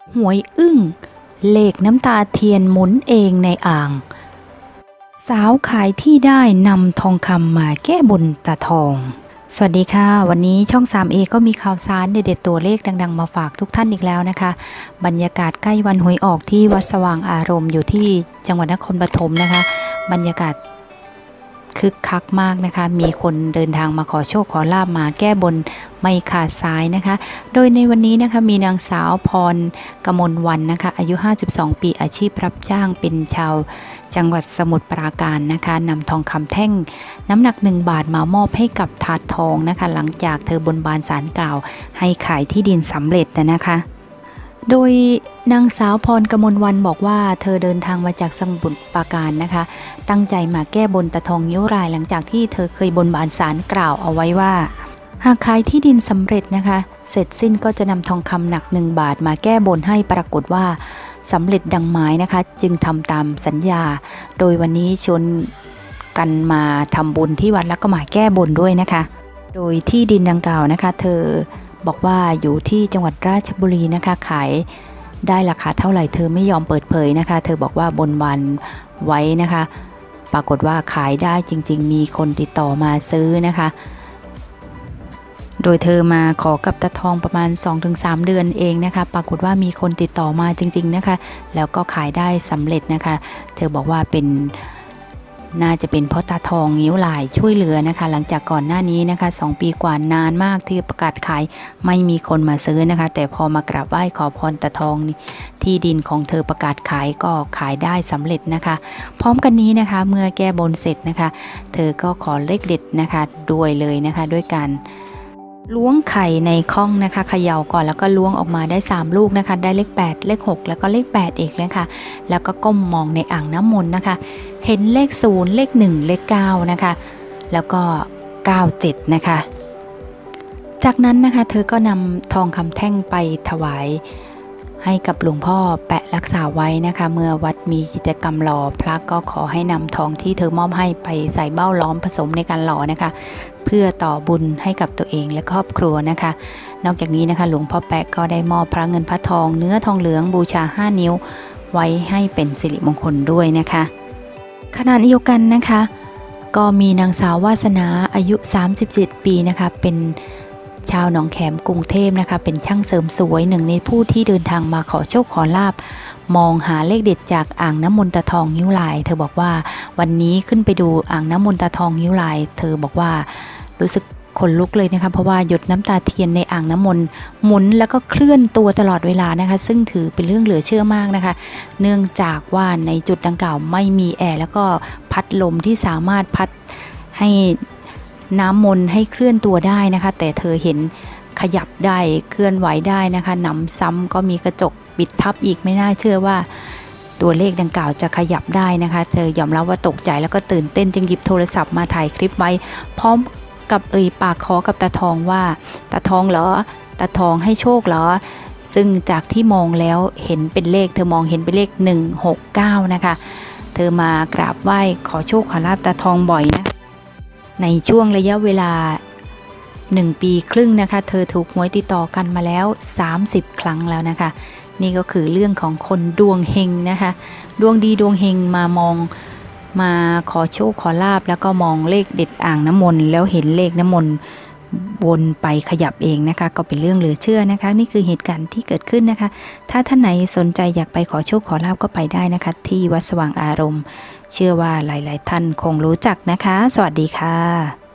หวยอึ้งเลขน้ำตาเทียนหมุนเองในอ่างสาวขายที่ได้นำทองคำมาแก้บนตาทองสวัสดีค่ะวันนี้ช่อง 3A ก็มีข่าวสารเด็ดๆตัวเลขดังๆมาฝากทุกท่านอีกแล้วนะคะบรรยากาศใกล้วันหวยออกที่วัดสว่างอารมณ์อยู่ที่จังหวัดนครปฐมนะคะบรรยากาศคึกคักมากนะคะมีคนเดินทางมาขอโชคขอลาบมาแก้บนไม่ขาดสายนะคะโดยในวันนี้นะคะมีนางสาวพรกมลวรรณนะคะอายุ52ปีอาชีพรับจ้างเป็นชาวจังหวัดสมุทรปราการนะคะนำทองคำแท่งน้ำหนัก1 บาทมามอบให้กับถาดทองนะคะหลังจากเธอบนบานศาลกล่าวให้ขายที่ดินสำเร็จนะคะโดยนางสาวพรกมลวรรณบอกว่าเธอเดินทางมาจากสมุทรปราการนะคะตั้งใจมาแก้บนตาทองนิ้วรายหลังจากที่เธอเคยบนบานศาลกล่าวเอาไว้ว่าหากขายที่ดินสำเร็จนะคะเสร็จสิ้นก็จะนำทองคำหนัก1 บาทมาแก้บนให้ปรากฏว่าสำเร็จดังหมายนะคะจึงทำตามสัญญาโดยวันนี้ชวนกันมาทำบุญที่วัดแล้วก็มาแก้บนด้วยนะคะโดยที่ดินดังกล่าวนะคะเธอบอกว่าอยู่ที่จังหวัดราชบุรีนะคะขายได้ราคาเท่าไหร่เธอไม่ยอมเปิดเผยนะคะเธอบอกว่าบนวันไว้นะคะปรากฏว่าขายได้จริงๆมีคนติดต่อมาซื้อนะคะโดยเธอมาขอกับตาทองประมาณ 2-3 เดือนเองนะคะปรากฏว่ามีคนติดต่อมาจริงๆนะคะแล้วก็ขายได้สำเร็จนะคะเธอบอกว่าน่าจะเป็นเพราะตาทองนิ้วลายช่วยเหลือนะคะหลังจากก่อนหน้านี้นะคะ2 ปีกว่านานมากที่ประกาศขายไม่มีคนมาซื้อนะคะแต่พอมากราบไหว้ขอพรตาทองที่ดินของเธอประกาศขายก็ขายได้สำเร็จนะคะพร้อมกันนี้นะคะเมื่อแก้บนเสร็จนะคะเธอก็ขอเลขเด็ดนะคะด้วยเลยนะคะด้วยการล้วงไข่ในข้องนะคะเขย่าก่อนแล้วก็ล้วงออกมาได้3 ลูกนะคะได้เลข8เลข6แล้วก็เลข8อีกเลยค่ะแล้วก็ก้มมองในอ่างน้ำมนต์นะคะเห็นเลข0เลข1เลข9นะคะแล้วก็97นะคะจากนั้นนะคะเธอก็นำทองคำแท่งไปถวายให้กับหลวงพ่อแปะรักษาไว้นะคะเมื่อวัดมีกิจกรรมหล่อพระก็ขอให้นำทองที่เธอมอบให้ไปใส่เบ้าล้อมผสมในการหล่อนะคะเพื่อต่อบุญให้กับตัวเองและครอบครัวนะคะนอกจากนี้นะคะหลวงพ่อแปะก็ได้มอบพระเงินพระทองเนื้อทองเหลืองบูชา5 นิ้วไว้ให้เป็นสิริมงคลด้วยนะคะขณะเดียวกันนะคะก็มีนางสาววาสนาอายุ37 ปีนะคะเป็นชาวหนองแขมกรุงเทพนะคะเป็นช่างเสริมสวยหนึ่งในผู้ที่เดินทางมาขอโชคขอลาบมองหาเลขเด็ดจากอ่างน้ำมนต์ตาทองนิ้วลายเธอบอกว่าวันนี้ขึ้นไปดูอ่างน้ำมนต์ตาทองนิ้วลายเธอบอกว่ารู้สึกขนลุกเลยนะคะเพราะว่าหยดน้ำตาเทียนในอ่างน้ำมนต์หมุนแล้วก็เคลื่อนตัวตลอดเวลานะคะซึ่งถือเป็นเรื่องเหลือเชื่อมากนะคะเนื่องจากว่าในจุดดังกล่าวไม่มีแอร์แล้วก็พัดลมที่สามารถพัดให้น้ำมนต์ให้เคลื่อนตัวได้นะคะแต่เธอเห็นขยับได้เคลื่อนไหวได้นะคะหนำซ้ำก็มีกระจกปิดทับอีกไม่น่าเชื่อว่าตัวเลขดังกล่าวจะขยับได้นะคะเธอยอมรับว่าตกใจแล้วก็ตื่นเต้นจึงหยิบโทรศัพท์มาถ่ายคลิปไว้พร้อมกับปากขอกับตาทองว่าตาทองเหรอตาทองให้โชคเหรอซึ่งจากที่มองแล้วเห็นเป็นเลขเธอมองเห็นเป็นเลข169นะคะเธอมากราบไหว้ขอโชคขอลาบตาทองบ่อยนะในช่วงระยะเวลา1 ปีครึ่งนะคะเธอถูกหวยติดต่อกันมาแล้ว30 ครั้งแล้วนะคะนี่ก็คือเรื่องของคนดวงเฮงนะคะดวงดีดวงเฮงมาขอโชคขอลาบแล้วก็มองเลขเด็ดอ่างน้ำมนต์แล้วเห็นเลขน้ำมนต์วนไปขยับเองนะคะก็เป็นเรื่องเหลือเชื่อนะคะนี่คือเหตุการณ์ที่เกิดขึ้นนะคะถ้าท่านไหนสนใจอยากไปขอโชคขอลาบก็ไปได้นะคะที่วัดสว่างอารมณ์เชื่อว่าหลายๆท่านคงรู้จักนะคะสวัสดีค่ะ